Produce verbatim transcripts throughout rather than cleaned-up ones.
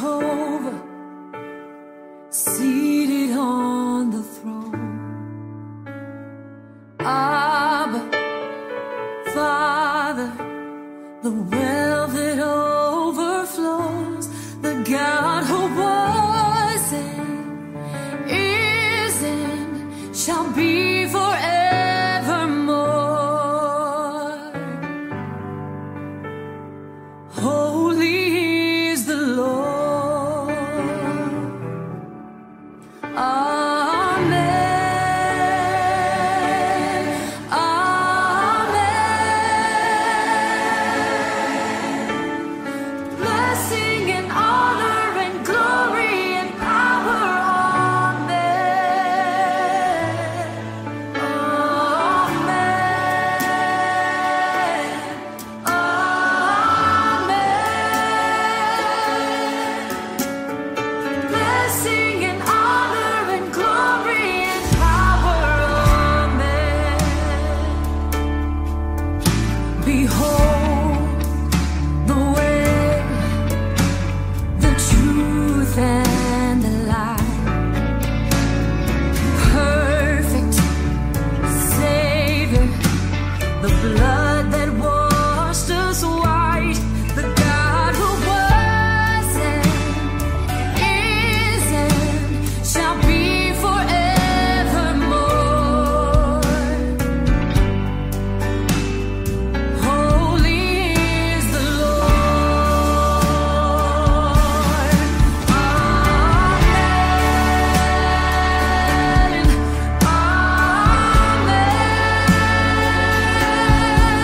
Jehovah, seated on the throne. Abba, Father, the well that overflows, the God who was and is and shall be forevermore. Holy is the Lord. Amen. Amen. Blessing and honor and glory and power. Amen. Amen. Amen. Blessing and honor and glory and power. Amen. Behold the way, the truth and the light. Perfect Savior, the blood that washed us white, the God who was and is and shall be forevermore. Holy is the Lord. Amen. Amen.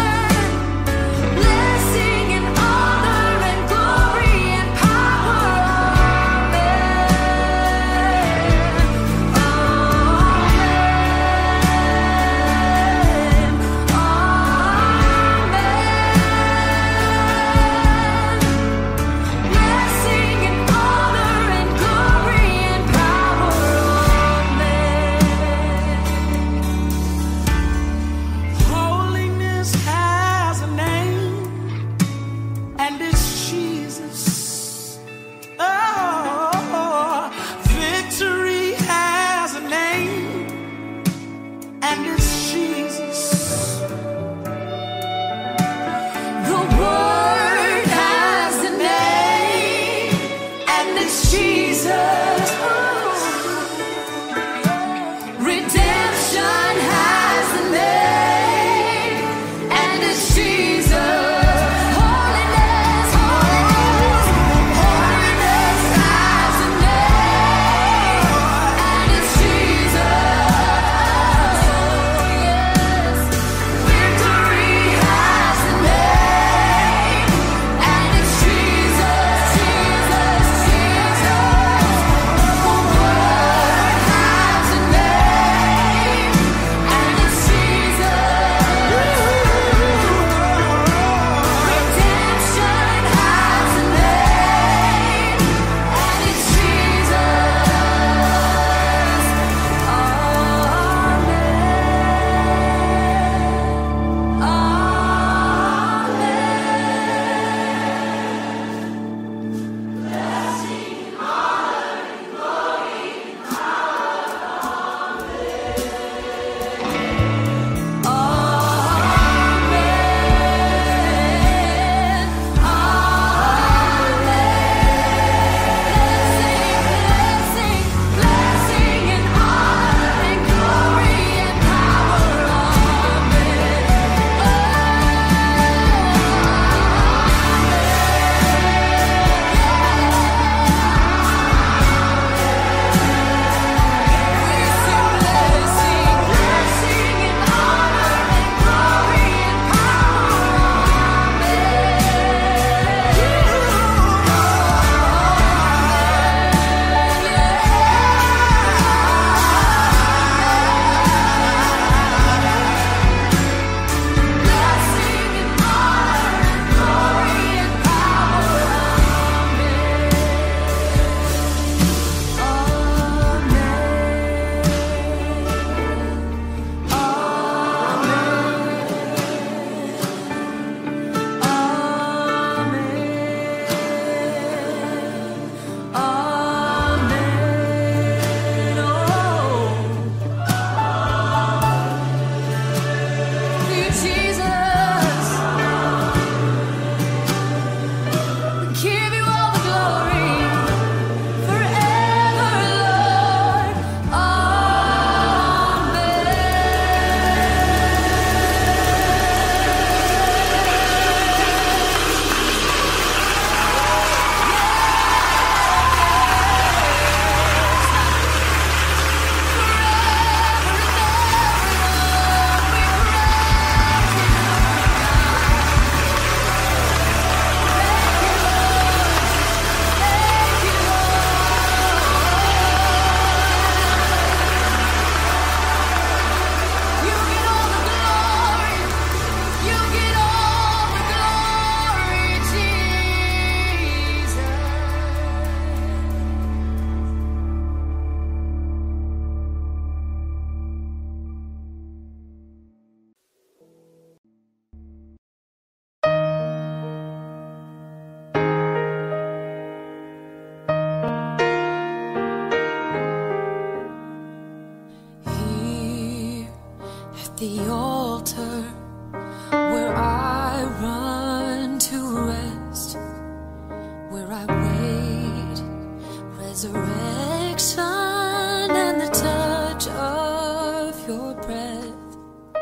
the altar where I run to rest, where I wait resurrection and the touch of your breath.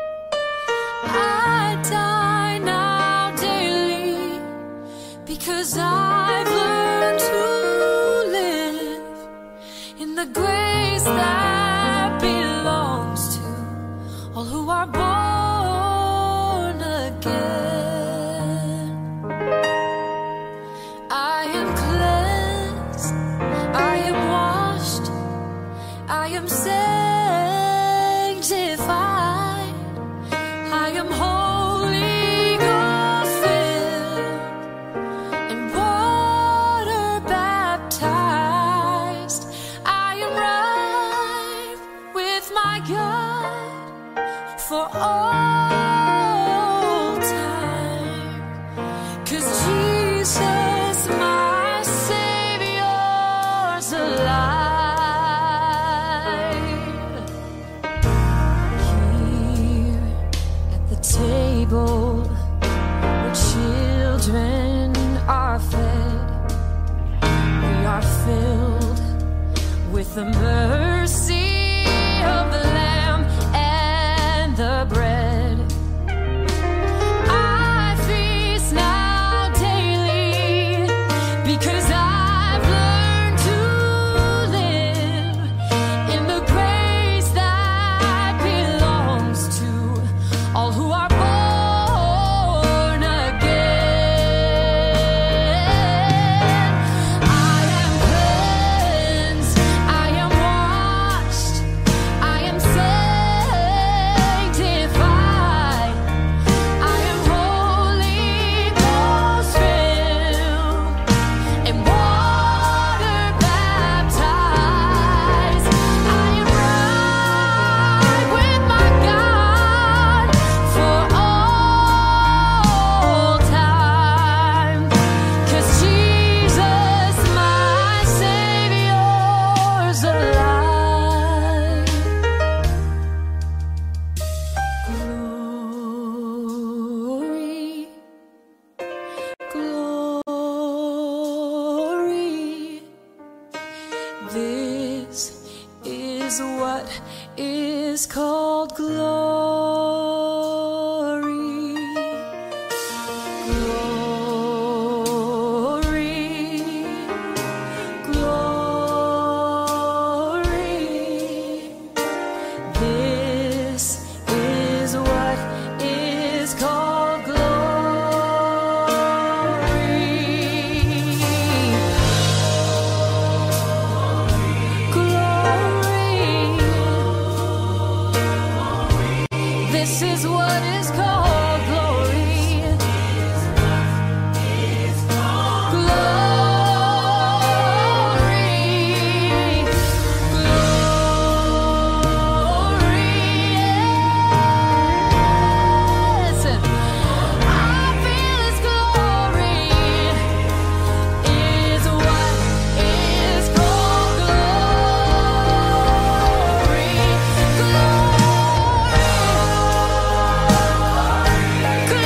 I die now daily because I've learned to live in the grace that belongs to all who are born again. I am cleansed, I am washed, I am sanctified, I am Holy Ghost filled and water baptized. I am right with my God for all time, 'cause Jesus, my Savior's alive. Here at the table where children are fed, we are filled with the mercy of the Lamb and the bread. I feast now daily because I've learned to live in the grace that belongs to all who are born again. I am cleansed, I am washed, I am sanctified, I am Holy Ghost filled and water baptized. I am right with my God for all time, 'cause Jesus, my Savior's alive. Glory, glory. This is what is called glory. Glory, glory. This is what is called glory. Glory. This is what is called glory. Glory. Glory. Yes. I feel His glory is what is called glory. Glory.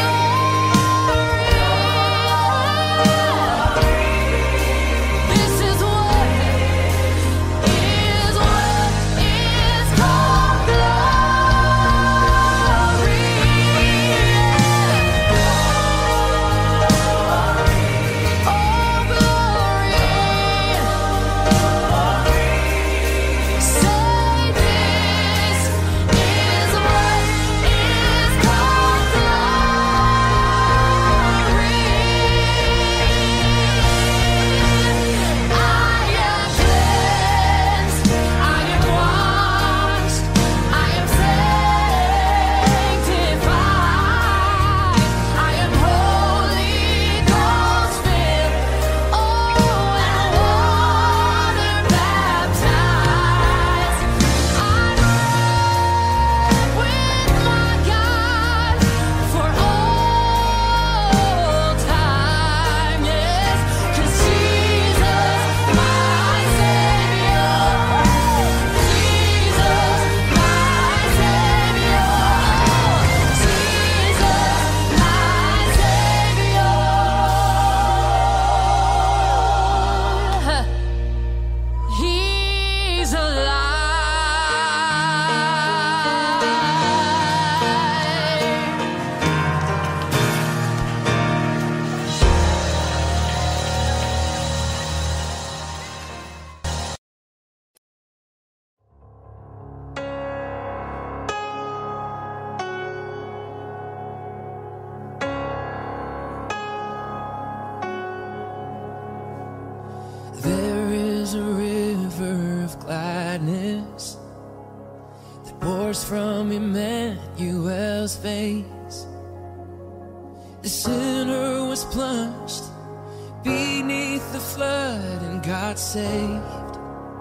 Emmanuel's face. The sinner was plunged beneath the flood and got saved.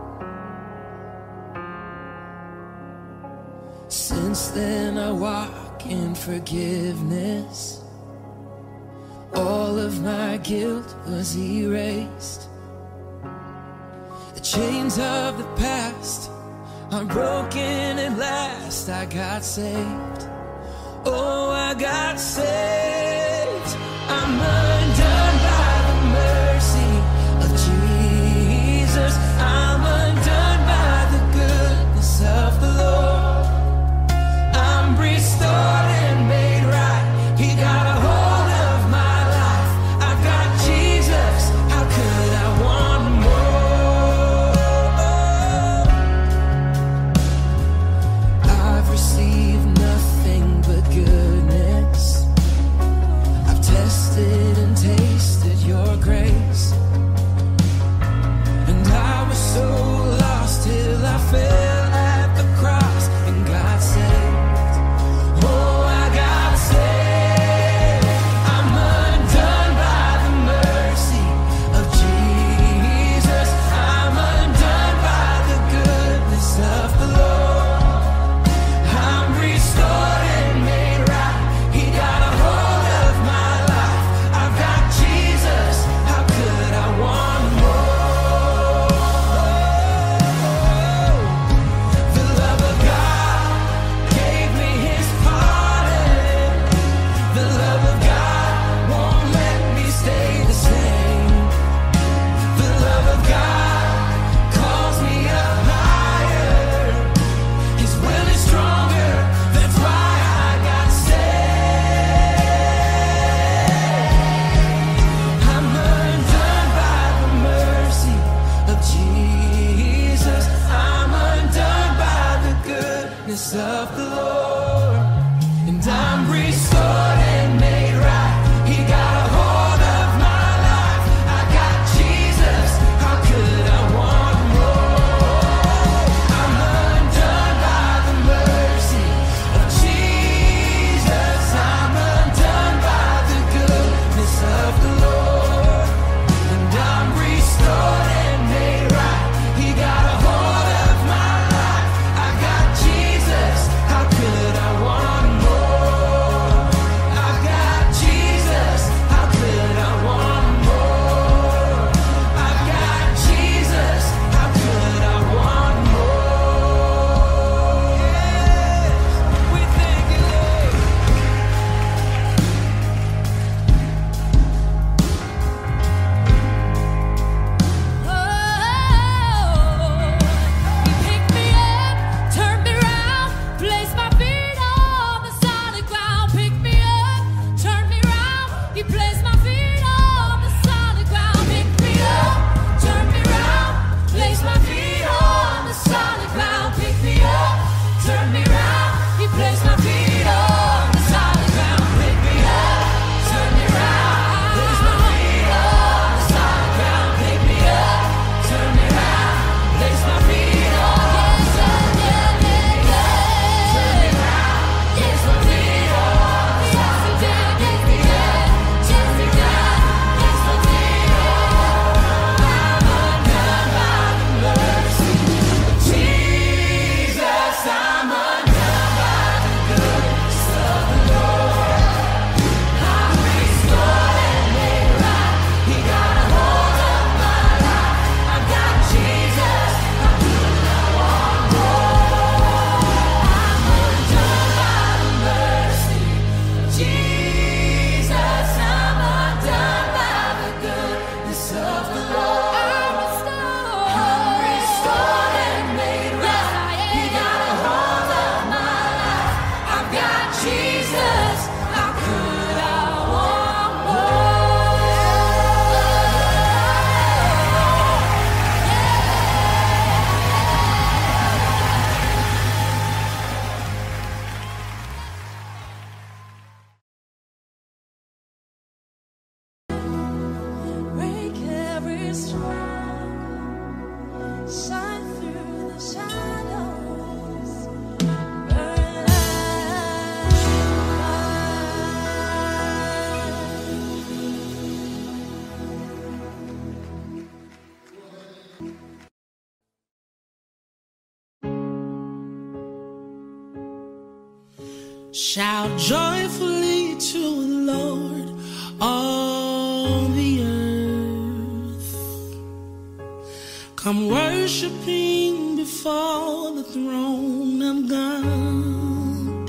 Since then I walk in forgiveness. All of my guilt was erased. The chains of the past are broken at last. I got saved. Oh, I got saved. I'm undone by the mercy of Jesus. I'm undone by the goodness of the Lord. I'm restored and made right. He got a hold of my life. I've got Jesus. How could I want more? I've received nothing but goodness. Shout joyfully to the Lord, all the earth. Come worshiping before the throne of God.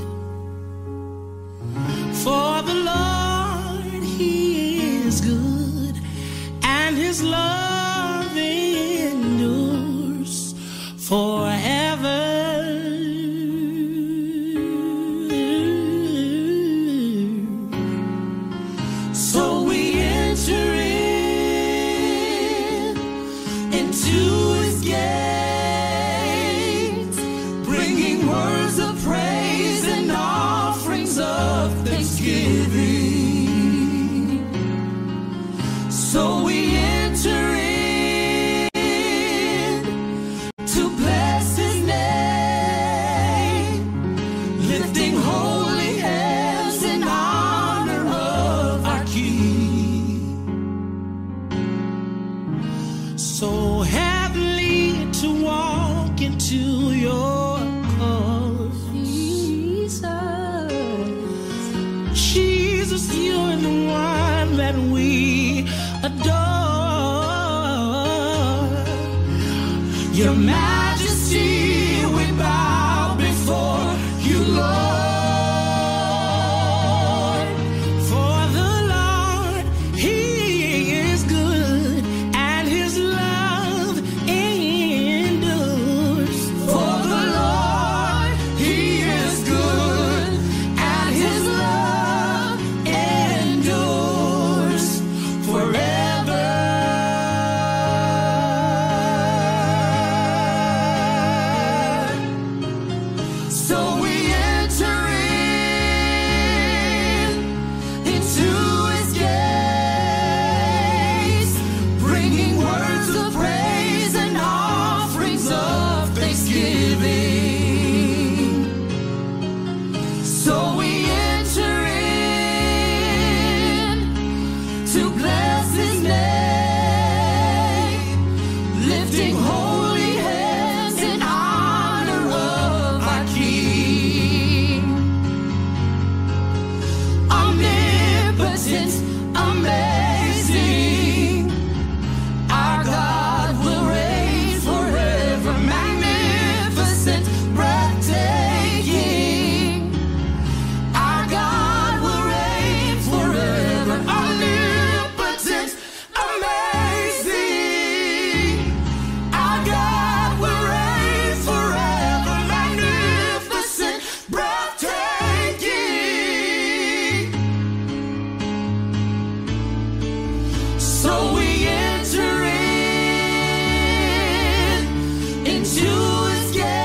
For the Lord, He is good, and His love endures forever. So we enter in into His gates, bringing words of praise and offerings of thanksgiving. So we enter in to bless His name, lifting holy hands in honor of our King. So heavenly to walk into your cause, Jesus. Jesus, you're the one that we adore. Your Majesty, we bow before you, Lord. For the Lord, He is good, and His love endures. For the Lord, He is good, and His love endures forever. So we enter in into His gates, bringing words of praise and offerings of thanksgiving. So we enter in to bless His name, lifting holy hands in honor of our King. Omnipotent, amazing, our God will reign forever. Magnificent, breathtaking, our God will reign forever. Omnipotent, amazing, our God will reign forever. Magnificent, breathtaking. So we enter in into His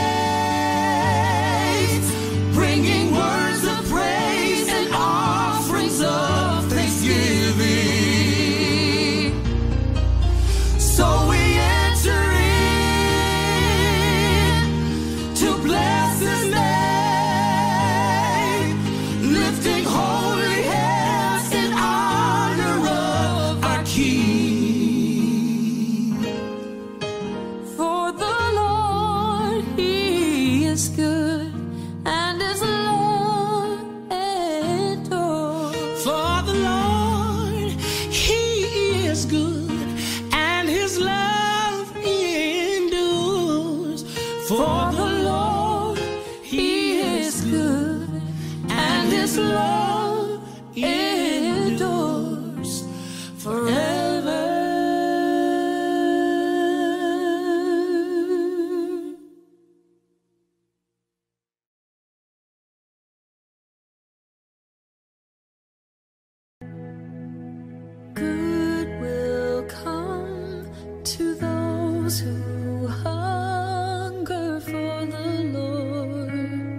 gates, bringing words of praise and offerings of thanksgiving. So we enter in to bless His name, lifting holy hands in honor of our King. For the Lord, He is good, and His love endures. For the Lord, He is good, and His love endures. For the Lord, He is good, and His love endures forever. Good will come to those who hunger for the Lord,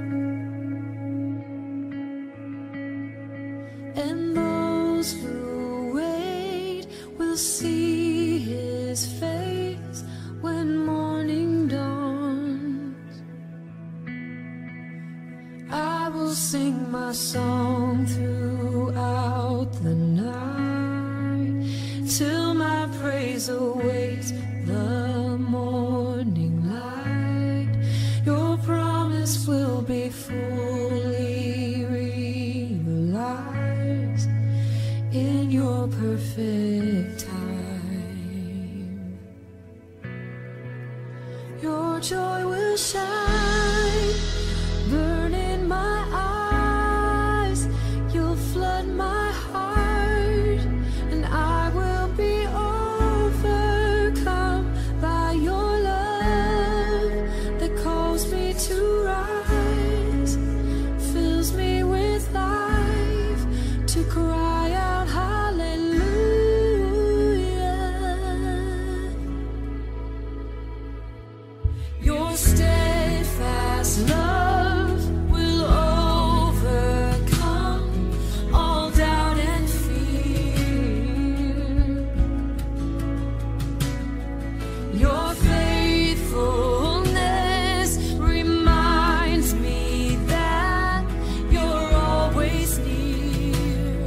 and those who wait will see His face when morning dawns. I will sing my song throughout the night, till my praise awaits the morning light. Your promise will be fully realized. perfect time. Your joy will shine, burn in my eyes. You'll flood my heart, and I will be overcome by your love that calls me to rise, fills me with life to cry out hallelujah. Your steadfast love will overcome all doubt and fear. Your faithfulness reminds me that you're always near.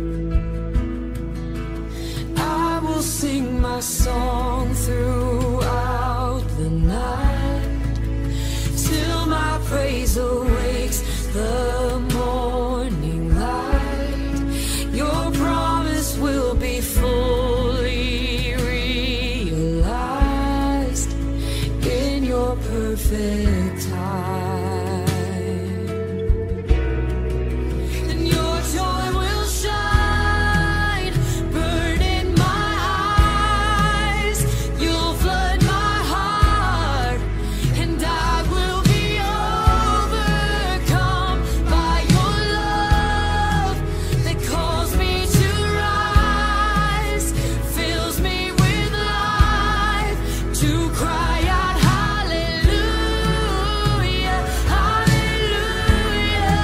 I will sing my song throughout the night, till my praise awakes the morning light. Your promise will be fully realized in your perfect time. And your joy will shine, burn in my eyes. You'll flood my heart, and I will be overcome by your love that calls me to rise, fills me with life to cry out hallelujah, hallelujah,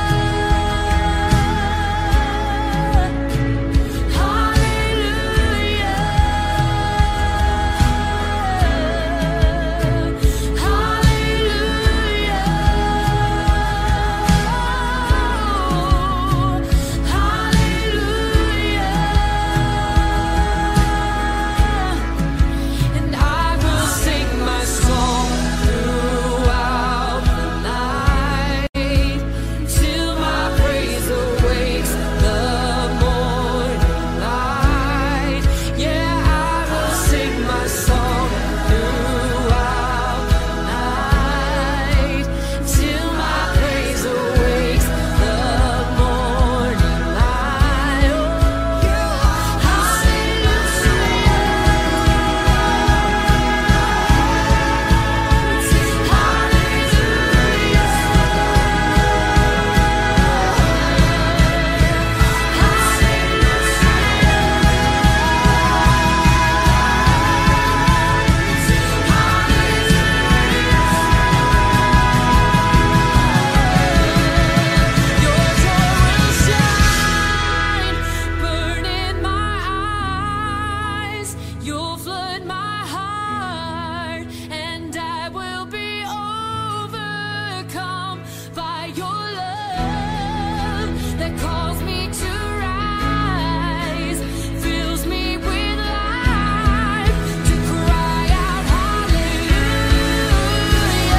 and I will sing my song throughout the night, till my praise awakes the morning light. Yeah, I will sing my song throughout the night, till my praise awakes the morning light. Oh, your joy will shine, burn in my eyes. You'll flood my heart, and I will be overcome by your love that calls me to rise, fills me with life to cry out hallelujah,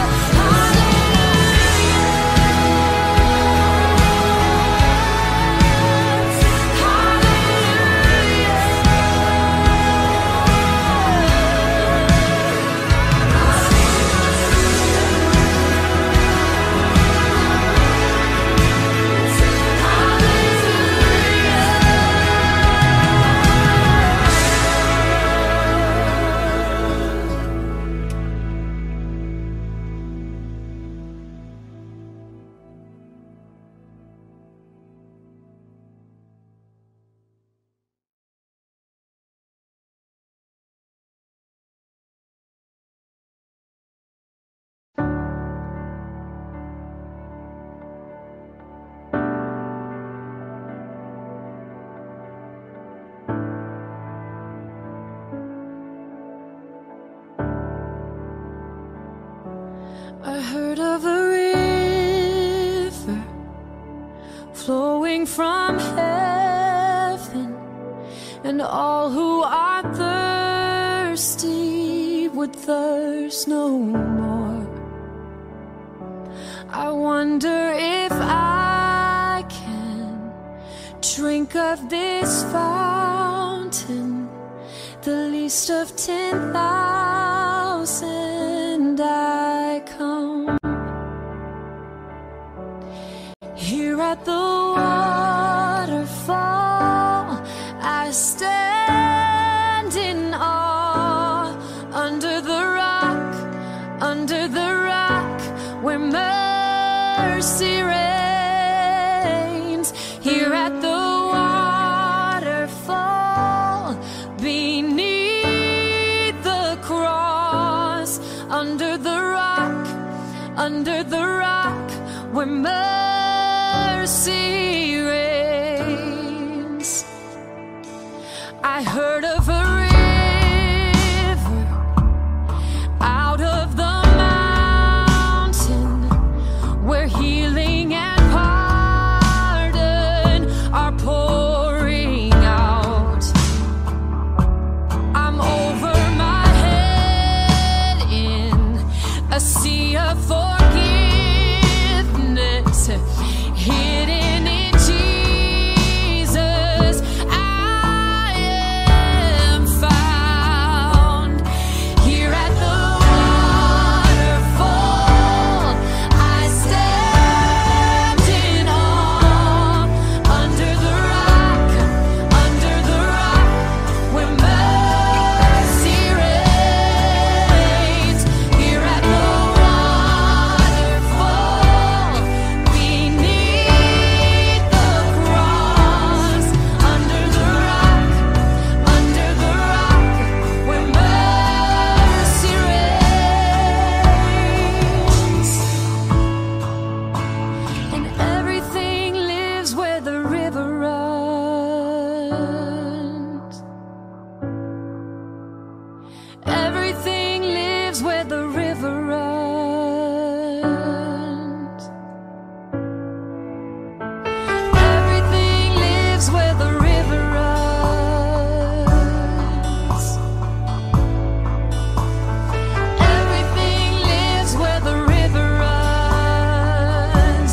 I heard of a river flowing from heaven, and all who are thirsty would thirst no more. I wonder if I can drink of this fountain the least of ten thousand I come. Here at the waterfall I stand in awe, under the rock, under the rock where mercy reigns. Here at the waterfall beneath the cross, under the rock, under the rock where mercy reigns. I heard of a river out of the mountain where healing and pardon are pouring out. I'm over my head in a sea of forgiveness, hidden in Jesus. I am found here at the waterfall. I stand in awe, under the rock, under the rock where mercy reigns. Here at the waterfall beneath the cross, under the rock, under the rock where mercy reigns. And everything lives where the river runs. Everything lives where the river runs. Everything lives where the river runs. Everything lives where the river runs,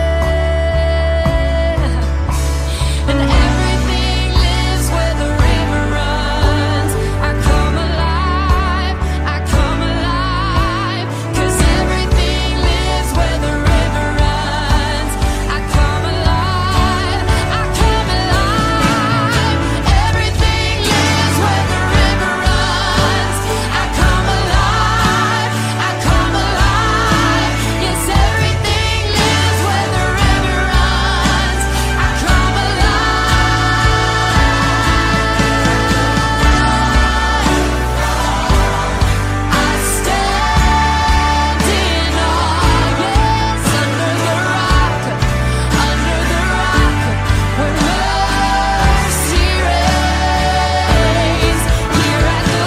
yeah. And everything lives where the river runs. I come alive, I come alive, 'cause everything lives where the river runs. I come alive, I come alive, everything lives where the river runs. I come alive, I come alive, yes, everything lives where the river runs. I come alive. I stand in awe, yes, under the rock, under the rock where mercy reigns. Here at the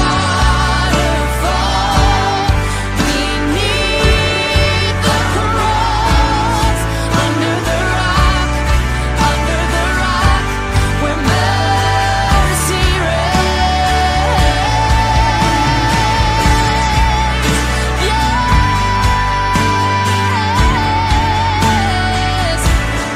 waterfall beneath the cross, under the rock, under the rock where mercy reigns. Yes.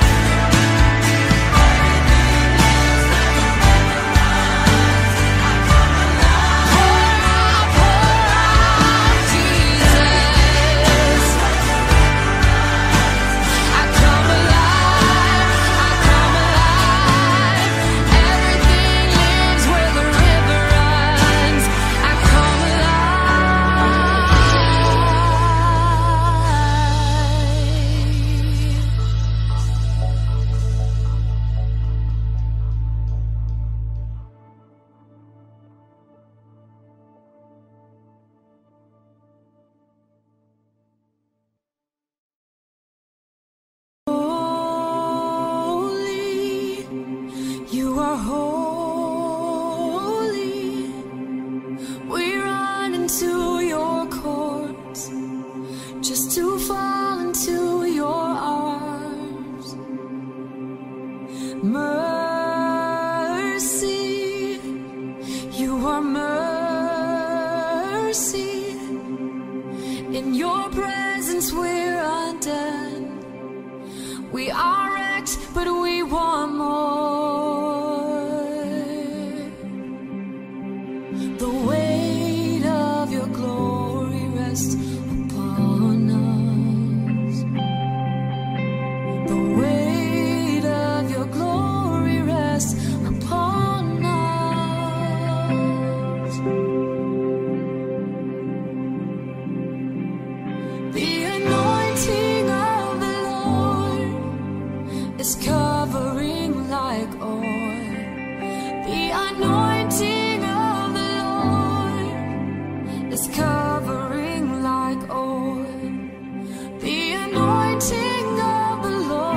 I come alive, I come alive, everything lives where the river runs. I come Holy, you are holy. We run into your courts just to fall into your arms. Mercy, you are mercy. In your presence we're undone. We are wrecked, but we want more. is covering like oil. The anointing of the Lord is covering like oil. The anointing of the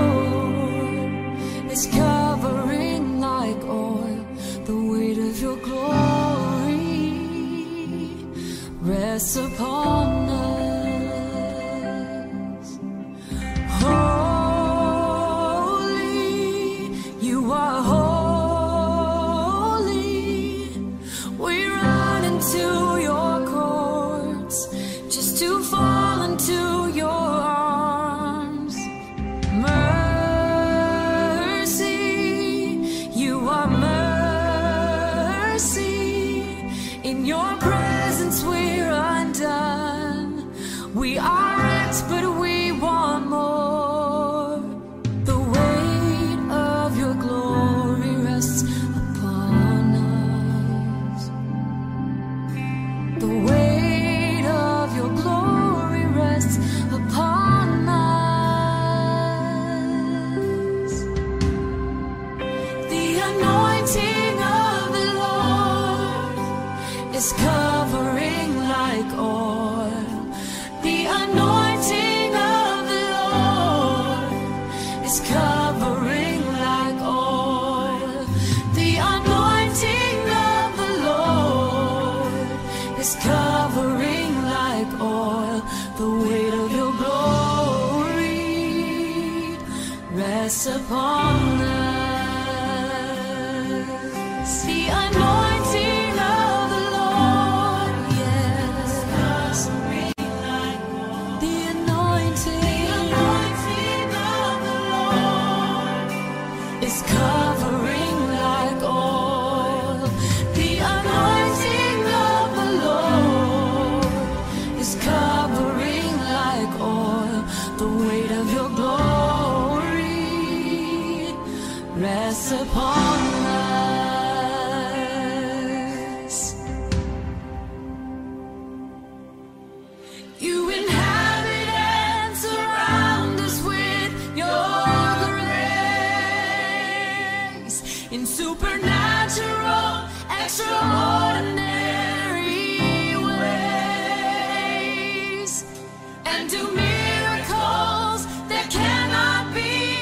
Lord is covering like oil. The weight of your glory rests upon us. We are wrecked, but we want more. The weight of your glory rests upon us. The weight of your glory rests upon us. The anointing of the Lord is covering like oil. The anointing of the Lord is covering like oil. The anointing of the Lord is covering like oil. The weight of your glory rests upon us. The anointing of the Lord, yes, covering like oil. The anointing, the anointing of the Lord is covering like oil. The anointing of the Lord is covering like oil. The weight of your glory rests upon us. You inhabit and surround us with your grace in supernatural, extraordinary ways, and do miracles that cannot be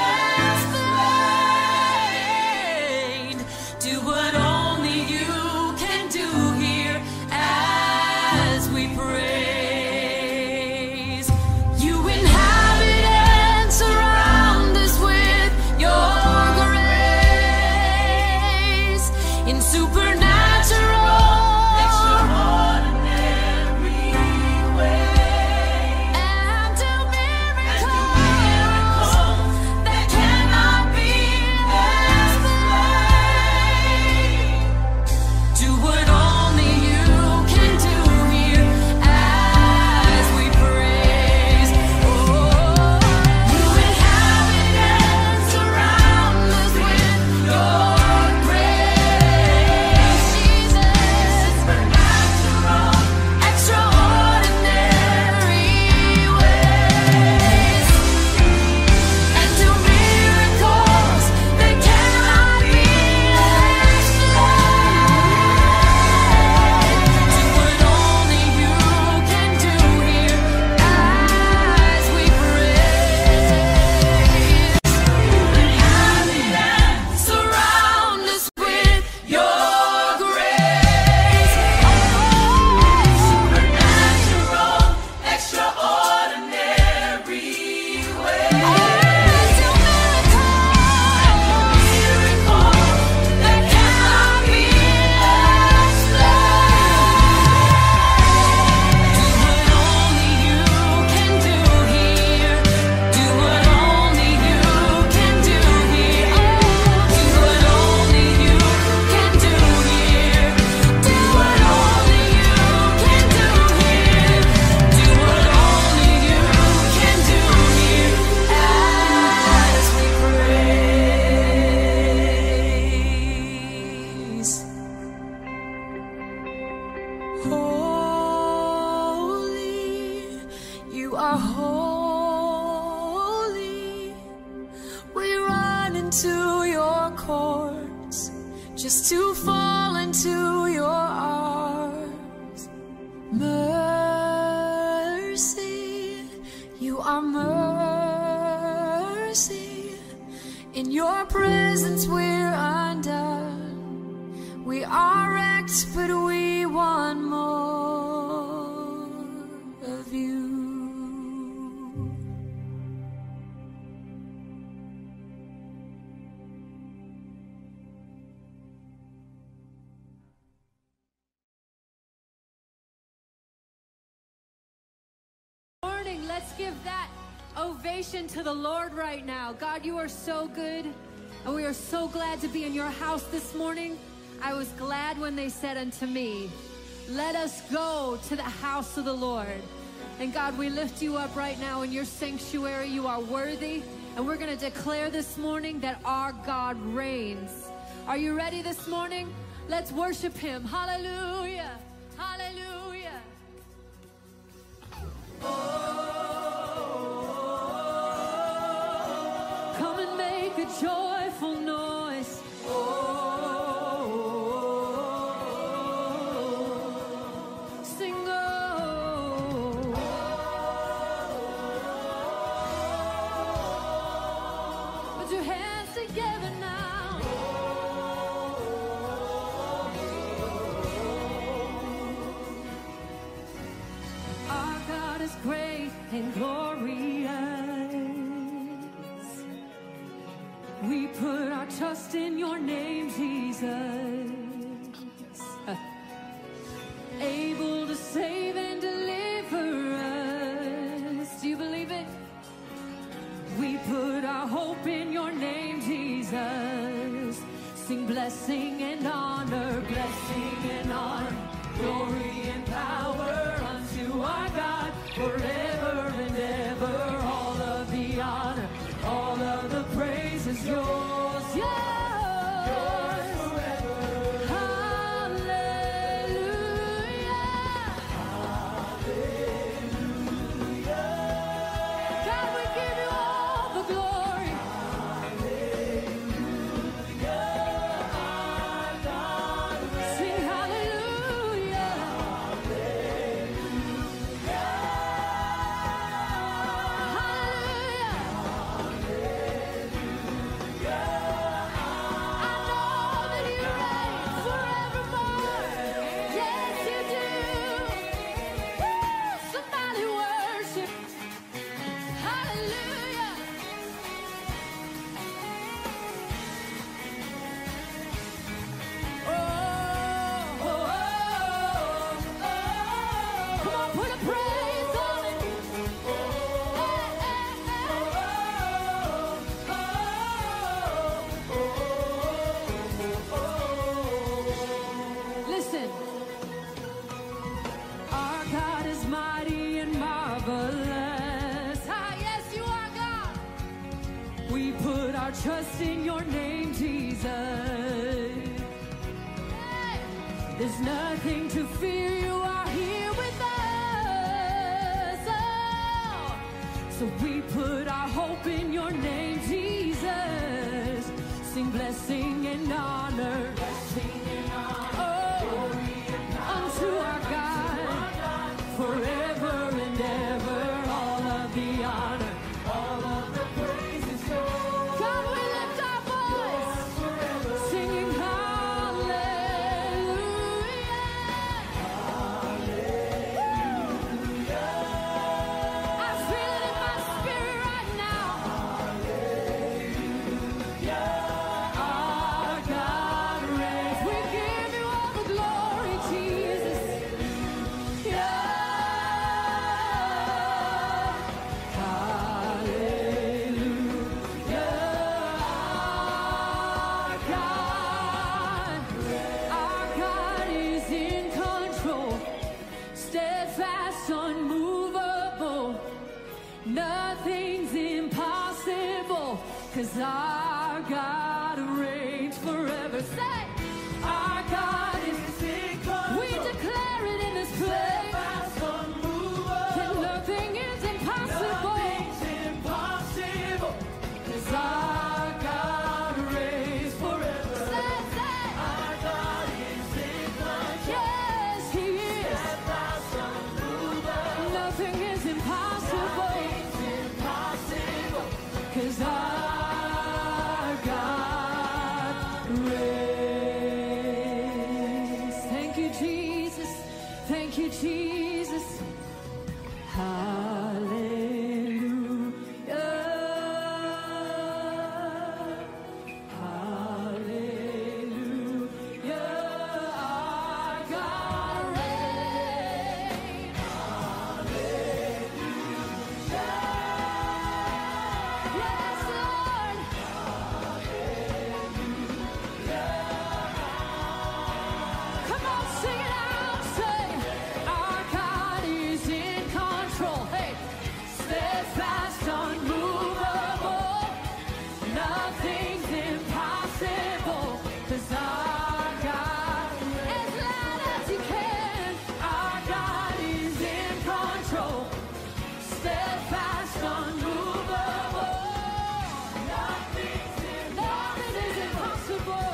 explained. Do what only you can do here as we praise. You inhabit and surround us with your grace in supernatural, into your courts, just to fall into your arms. Mercy, you are mercy. In your presence we're undone. We are wrecked, but we want more of you. Morning, let's give that ovation to the Lord right now. God, you are so good, and we are so glad to be in your house this morning. I was glad when they said unto me, let us go to the house of the Lord. And God, we lift you up right now in your sanctuary. You are worthy, and we're going to declare this morning that our God reigns. Are you ready this morning? Let's worship him. Hallelujah. Hallelujah. Come and make a joyful noise. Sing, oh. Put your hands together now. Our God is great and glorious. We put our trust in your name, Jesus. Able to save and deliver us. Do you believe it? We put our hope in your name, Jesus. Sing blessing and honor, blessing and honor, glory and power unto our God forever and ever. All of the honor, all of the praise is yours, yours. Trust in your name, Jesus. Hey. There's nothing to fear, you are here with us. Oh. So we put our hope in your name, Jesus. Sing blessing and honor, blessing and honor, oh, and unto our God, our God forever and ever. All of the honor, all of the praise is yours. Cause our God reigns forever. Say, our God is in control. We declare it in this place. That nothing is impossible. Nothing's impossible. Cause our God nothing's impossible, 'cause our God, as loud as you can, our God is in control, steadfast, unmovable. Nothing's impossible. Nothing is impossible.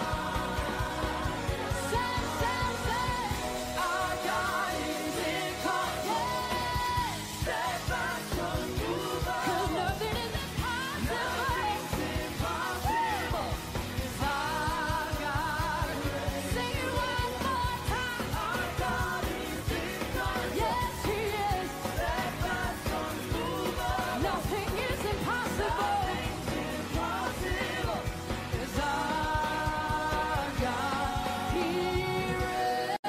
Say, say, say, our God is in control, steadfast, unmovable. 'Cause nothing is impossible. Impossible is our God. Sing it one more time. Our God is in control. Yes, He is. Steadfast, unmovable. Nothing is impossible. Impossible is our God. He reigns.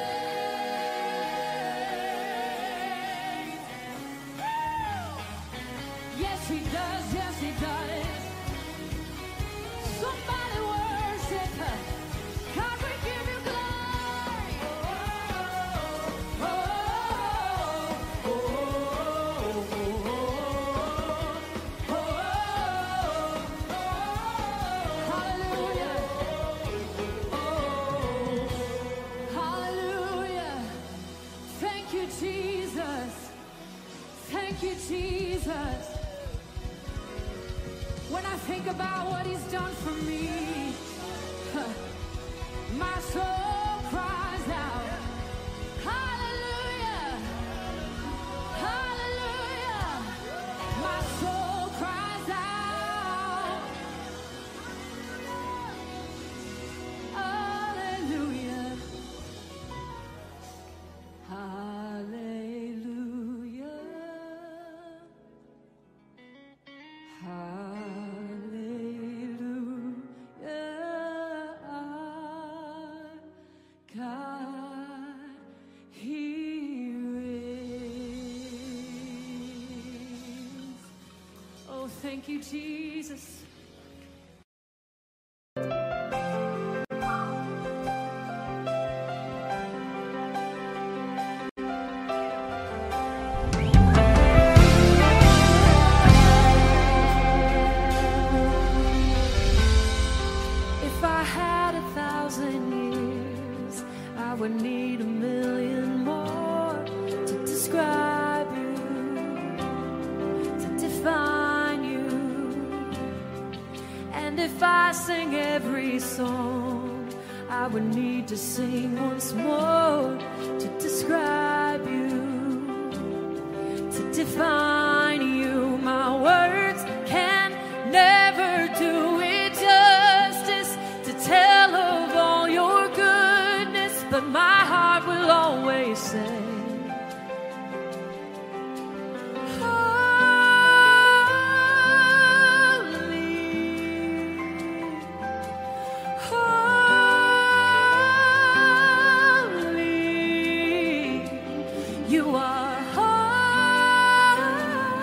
Yes, He does. Yes, He does. Somebody worship her. God, we give you glory. Oh, oh, oh, oh, oh, oh, oh. Hallelujah. Oh, hallelujah. Thank you, Jesus. Thank you, Jesus. When I think about what He's done for me, huh, my soul cries out, hallelujah, hallelujah. My soul cries out, hallelujah, hallelujah. Hallelujah, God, He reigns. Oh, thank you, Jesus. If I had a thousand years, I would need a million more to describe you, to define you. And if I sing every song, I would need to sing once more to describe you, to define you. My words can never do it justice to tell of all your goodness, but my heart will always say, holy, holy, you are holy.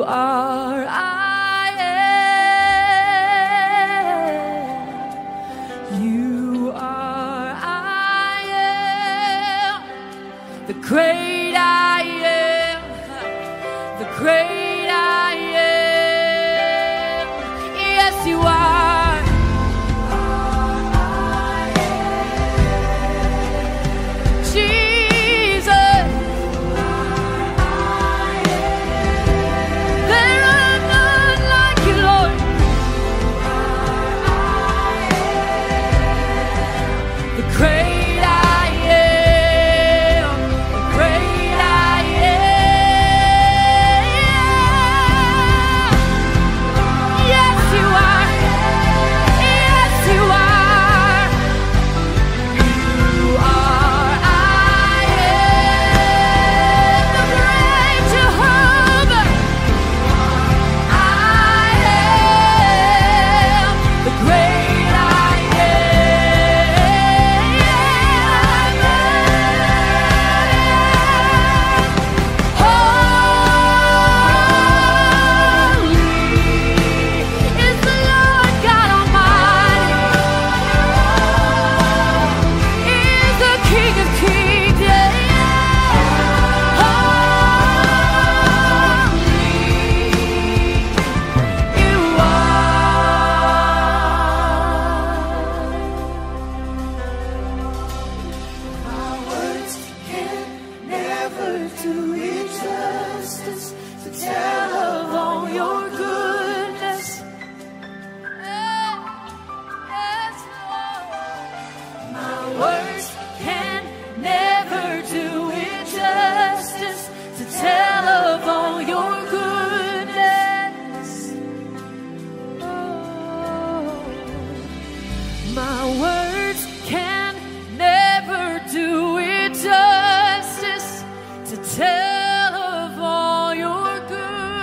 are, I am. You are, I am. The great I am. The great I am. Yes, you are. Tell of all your good.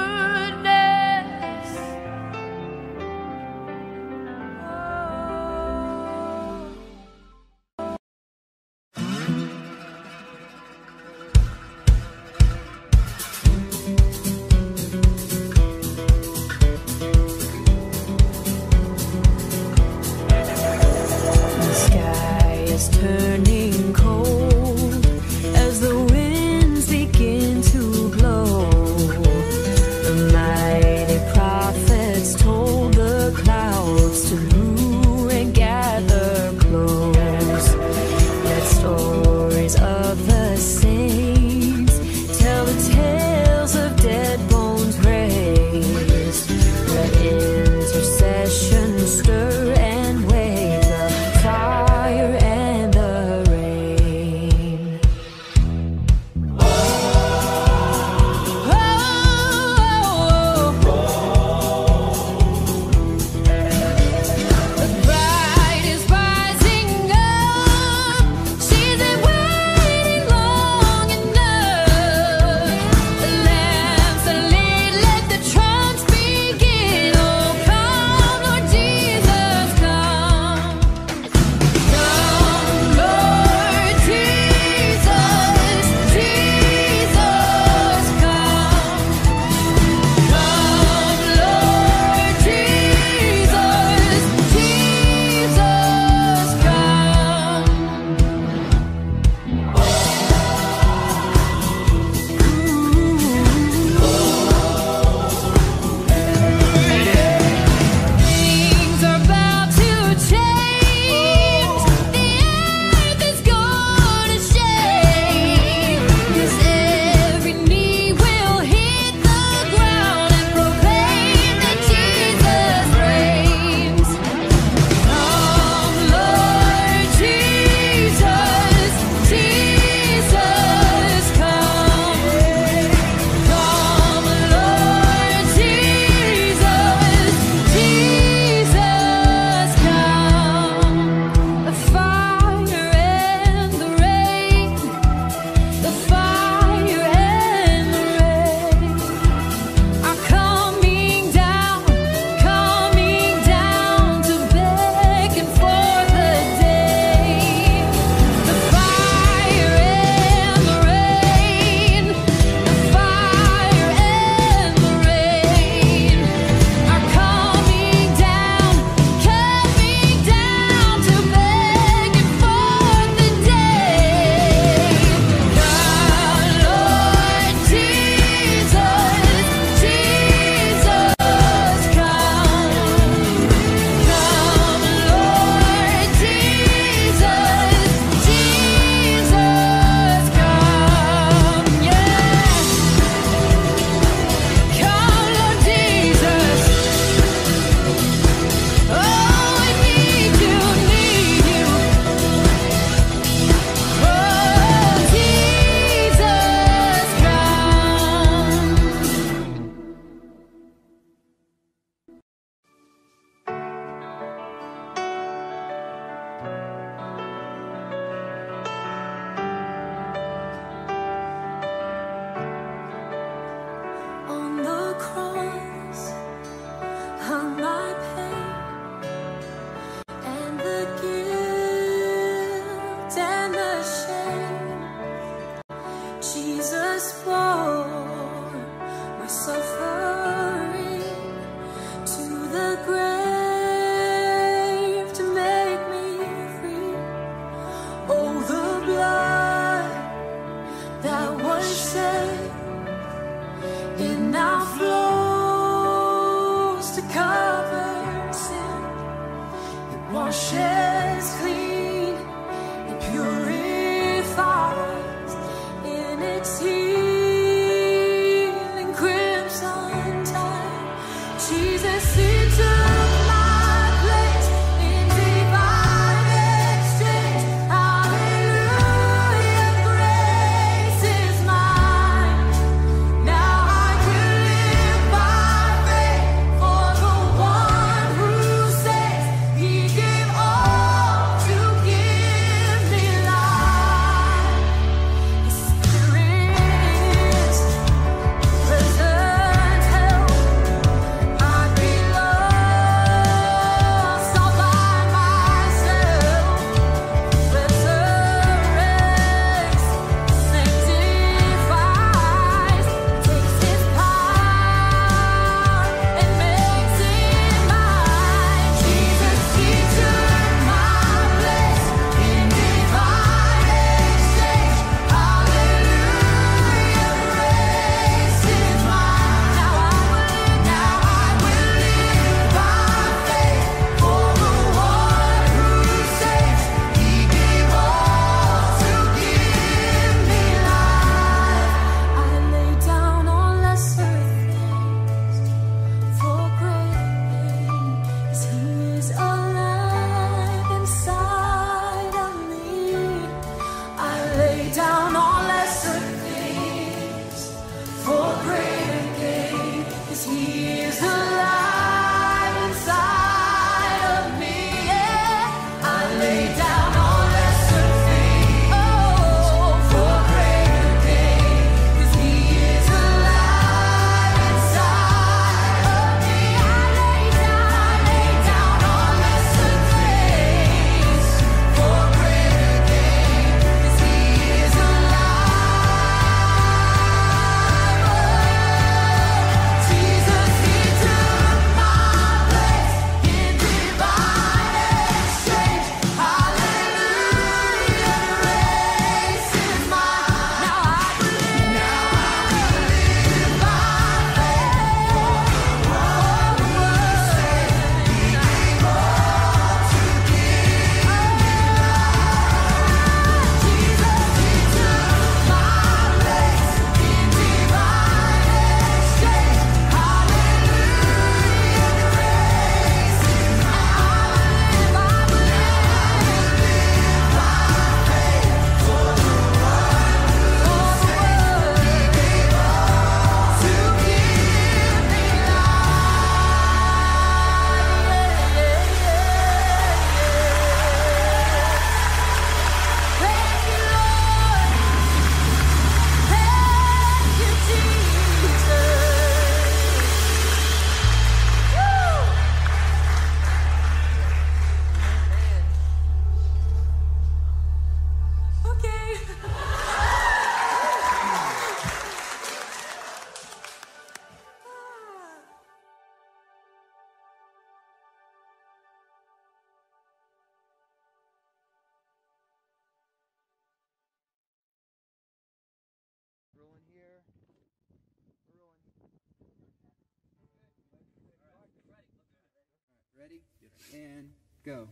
Ready? And go.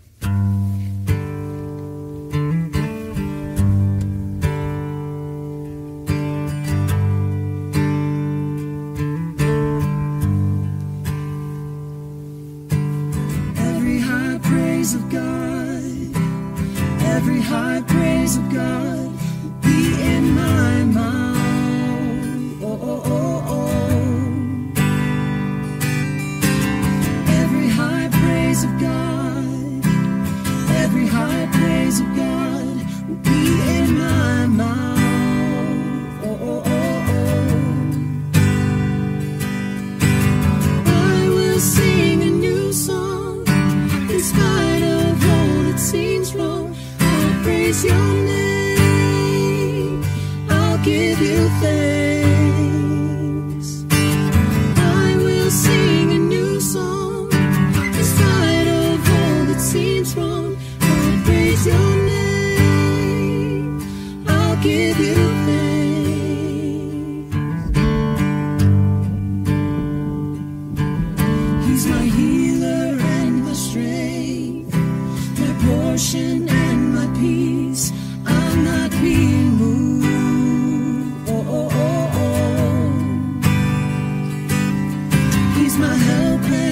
Every high praise of God, every high praise of God will be in my mouth. Oh, oh, oh, oh. Every high praise of God, every high praise of God will be in my mouth. Oh, oh, oh, oh. I will sing a new song in spite of all that seems wrong. I'll praise your name, I'll give you thanks. I will sing a new song in spite of all that seems wrong. I'll praise your name, I'll give you thanks. He's my healer and my strength, my portion and my peace. I'm not being moved. Oh, oh, oh, oh. He's my help.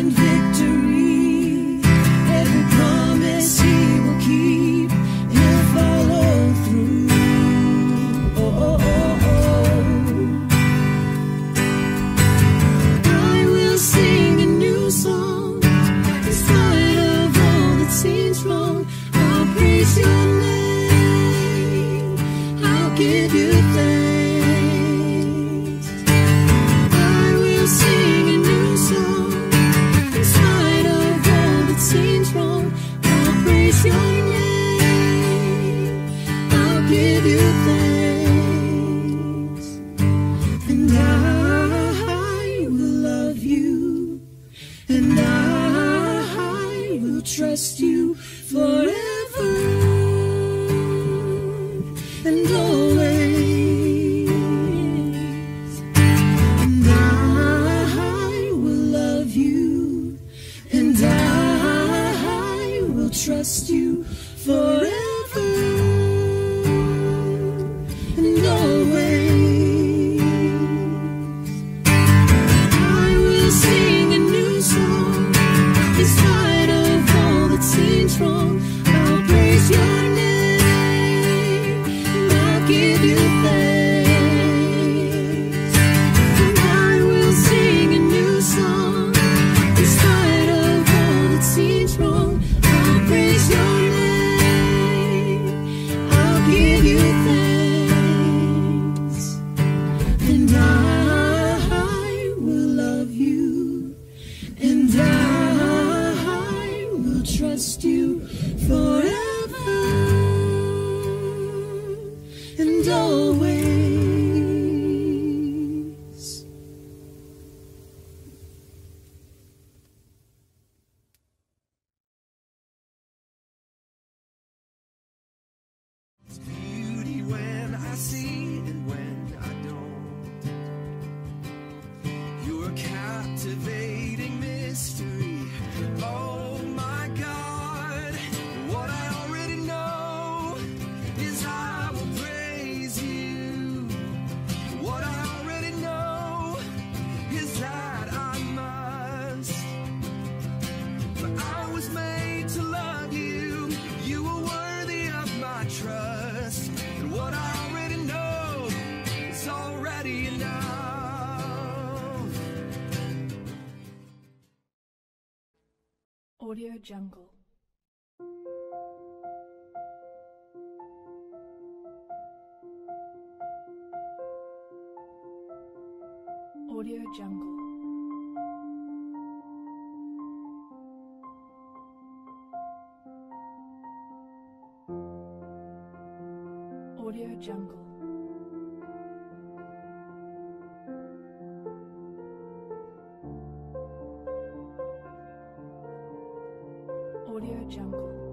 captivating mystery. Oh my God, what I already know is I will praise you. What I already know is that I must. For I was made to love you. You were worthy of my trust. And what I already know is already enough. Audio Jungle. Audio Jungle. Audio Jungle. Audio Jungle.